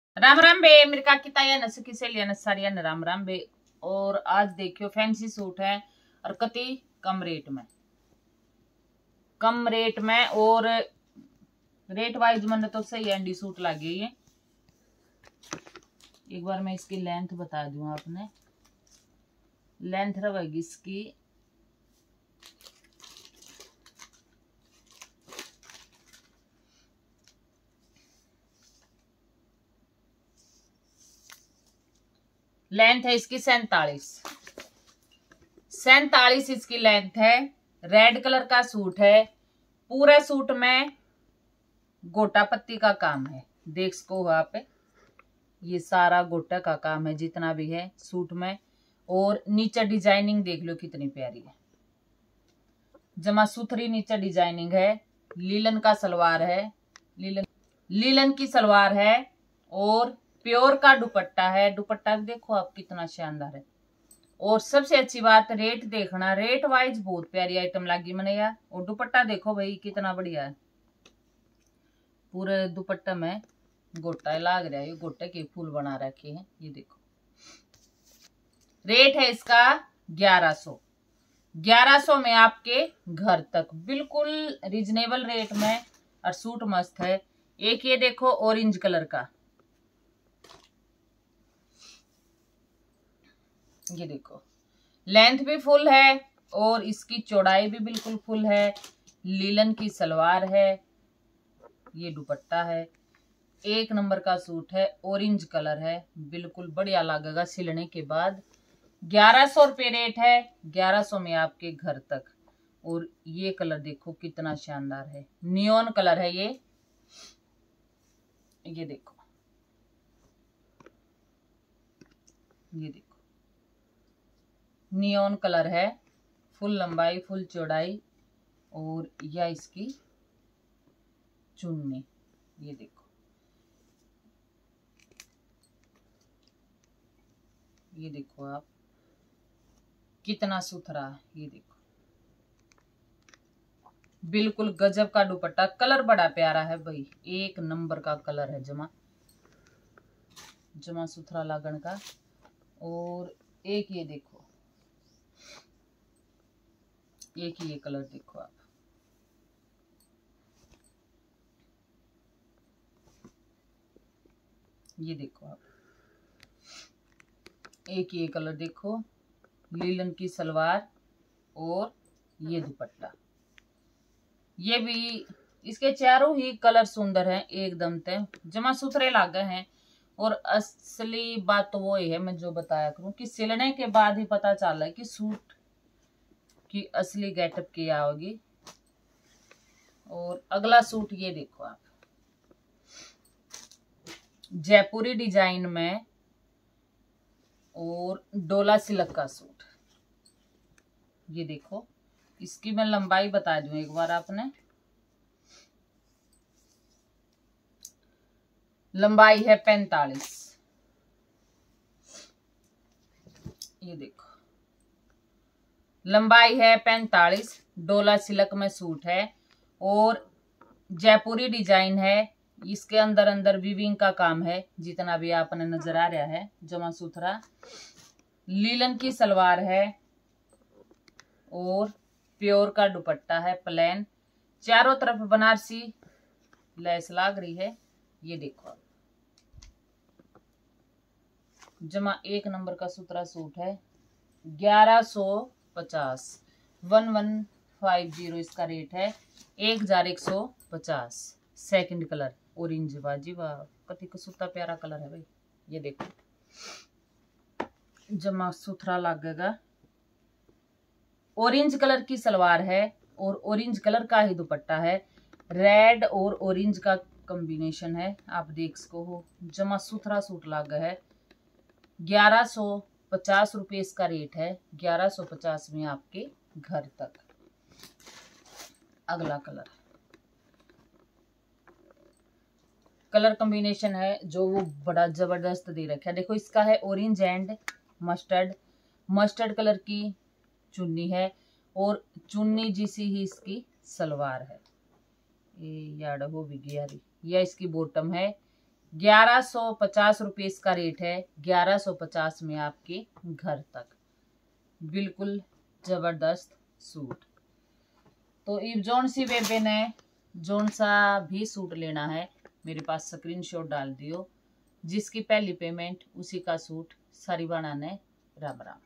राम राम बे मेरे काकी ताया नस किसे लिया न सारिया न राम राम बे। और आज देखियो फैंसी सूट है और कति कम रेट में और रेट वाइज मन तो सही एंडी सूट लगे ये। एक बार मैं इसकी लेंथ बता दूं आपने। लेंथ रहेगी इसकी है इसकी 47 इसकी लेंथ है। रेड कलर का सूट है। पूरा सूट में गोटा पत्ती का काम है। देख सको आप ये सारा गोटा का काम है जितना भी है सूट में। और नीचे डिजाइनिंग देख लो कितनी प्यारी है। जमा सुथरी नीचे डिजाइनिंग है। लीलन का सलवार है। लीलन की सलवार है और प्योर का दुपट्टा है। दुपट्टा भी देखो आप कितना शानदार है। और सबसे अच्छी बात रेट देखना। रेट वाइज बहुत प्यारी आइटम लगी मैंने यार। और दुपट्टा देखो भाई कितना बढ़िया है। पूरे दुपट्टे में गोटा लाग रहा है। ये गोटे के फूल बना रखे हैं। ये देखो रेट है इसका 1100 में आपके घर तक बिल्कुल रीजनेबल रेट में। और सूट मस्त है। एक ये देखो ऑरेंज कलर का, ये देखो लेंथ भी फुल है और इसकी चौड़ाई भी बिल्कुल फुल है। लीलन की सलवार है। ये दुपट्टा है। एक नंबर का सूट है। ऑरेंज कलर है। बिल्कुल बढ़िया लगेगा सिलने के बाद। 1100 रुपये रेट है। 1100 में आपके घर तक। और ये कलर देखो कितना शानदार है। नियॉन कलर है ये देखो, ये देखो नियॉन कलर है। फुल लंबाई फुल चौड़ाई। और यह इसकी चुन्नी, ये देखो, ये देखो आप कितना सुथरा है। ये देखो बिल्कुल गजब का दुपट्टा। कलर बड़ा प्यारा है भाई। एक नंबर का कलर है। जमा सुथरा लागन का। और एक ये देखो, एक ये कलर देखो आप, ये देखो आप एक ये कलर देखो। लीलन की सलवार और ये दुपट्टा। ये भी इसके चारों ही कलर सुंदर हैं एकदम ते जमा सुथरे लागे हैं। और असली बात तो वो ही है मैं जो बताया करूं कि सिलने के बाद ही पता चला है कि सूट की असली गेटअप किया होगी। और अगला सूट ये देखो आप, जयपुरी डिजाइन में और डोला सिल्क का सूट। ये देखो इसकी मैं लंबाई बता दूं एक बार आपने। लंबाई है 45। ये देखो लंबाई है 45। डोला सिल्क में सूट है और जयपुरी डिजाइन है। इसके अंदर अंदर वीविंग का काम है जितना भी आपने नजर आ रहा है जमा सुथरा। लीलन की सलवार है और प्योर का दुपट्टा है प्लेन। चारों तरफ बनारसी लैस लाग रही है। ये देखो जमा एक नंबर का सुथरा सूट है। 1150 1150 इसका रेट है। 1150। सेकंड कलर ऑरेंज बाजी वाह कति का सुता प्यारा कलर है भाई। ये देखो जमा सुथरा लगेगा। ऑरेंज कलर की सलवार है और ऑरेंज कलर का ही दुपट्टा है। रेड और ऑरेंज का कॉम्बिनेशन है। आप देख सको हो जमा सुथरा सूट लगा है। 1150 रुपये इसका रेट है। 1150 में आपके घर तक। अगला कलर कॉम्बिनेशन है जो वो बड़ा जबरदस्त दे रखा है। देखो इसका है ऑरेंज एंड मस्टर्ड कलर की चुन्नी है और चुन्नी जैसी ही इसकी सलवार है। ये याड हो भी गया। यह इसकी बॉटम है। 1150 इसका रेट है। 1150 में आपके घर तक। बिल्कुल जबरदस्त सूट। तो इब जोन सी बेबे ने जोन सा भी सूट लेना है मेरे पास स्क्रीनशॉट डाल दियो। जिसकी पहली पेमेंट उसी का सूट सारी बनाने। राम राम।